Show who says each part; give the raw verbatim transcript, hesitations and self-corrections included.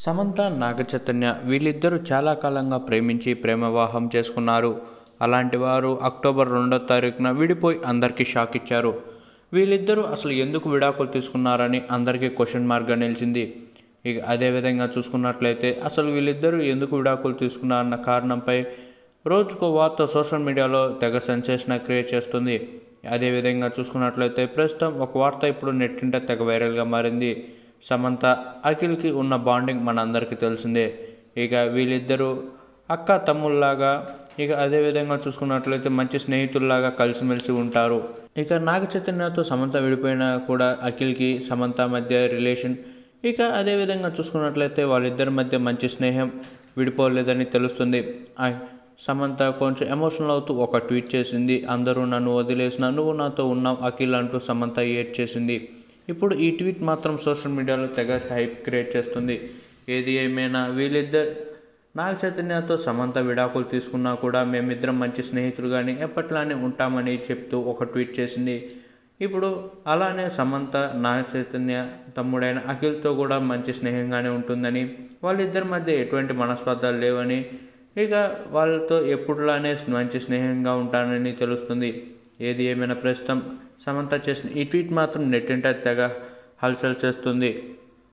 Speaker 1: సమంత నాగచైతన్య వీళ్ళిద్దరూ చాలా కాలంగా ప్రేమించి ప్రేమ వివాహం చేసుకున్నారు. అలాంటి వారు అక్టోబర్ రెండో తారీఖున విడిపోయి అందరికీ షాక్ ఇచ్చారు. వీళ్ళిద్దరూ అసలు ఎందుకు విడాకులు తీసుకున్నారని అందరికీ క్వశ్చన్ మార్క్గా నిలిచింది. ఇక అదేవిధంగా చూసుకున్నట్లయితే అసలు వీళ్ళిద్దరూ ఎందుకు విడాకులు తీసుకున్నారన్న కారణంపై రోజుకో వార్త సోషల్ మీడియాలో తెగ సెన్సేషన్ క్రియేట్ చేస్తుంది. అదేవిధంగా చూసుకున్నట్లయితే ప్రస్తుతం ఒక వార్త ఇప్పుడు నెట్టింట తెగ వైరల్గా మారింది. సమంత అఖిల్కి ఉన్న బాండింగ్ మనందరికీ తెలిసిందే. ఇక వీళ్ళిద్దరూ అక్క తమ్ముళ్ళలాగా, ఇక అదేవిధంగా చూసుకున్నట్లయితే మంచి స్నేహితుల్లాగా కలిసిమెలిసి ఉంటారు. ఇక నాగ చైతన్యతో సమంత విడిపోయినా కూడా అఖిల్కి సమంత మధ్య రిలేషన్, ఇక అదేవిధంగా చూసుకున్నట్లయితే వాళ్ళిద్దరి మధ్య మంచి స్నేహం విడిపోలేదని తెలుస్తుంది. సమంత కొంచెం ఎమోషనల్ అవుతూ ఒక ట్వీట్ చేసింది. అందరూ నన్ను వదిలేసిన నువ్వు నాతో ఉన్నావు అఖిల్ అంటూ సమంత ఏడ్ చేసింది. ఇప్పుడు ఈ ట్వీట్ మాత్రం సోషల్ మీడియాలో తెగ హైప్ క్రియేట్ చేస్తుంది. ఏది ఏమైనా వీళ్ళిద్దరు నాగ చైతన్యతో సమంత విడాకులు తీసుకున్నా కూడా మేమిద్దరం మంచి స్నేహితులుగానే ఎప్పట్లానే ఉంటామని చెప్తూ ఒక ట్వీట్ చేసింది. ఇప్పుడు అలానే సమంత నాగ చైతన్య తమ్ముడైన అఖిల్తో కూడా మంచి స్నేహంగానే ఉంటుందని, వాళ్ళిద్దరి మధ్య ఎటువంటి మనస్పర్ధాలు లేవని, ఇక వాళ్ళతో ఎప్పుడులానే మంచి స్నేహంగా ఉంటానని తెలుస్తుంది. ఏది ఏమైనా ప్రస్తుతం సమంత చేసిన ఈ ట్వీట్ మాత్రం నెట్టింట తెగ హల్చల్ చేస్తుంది.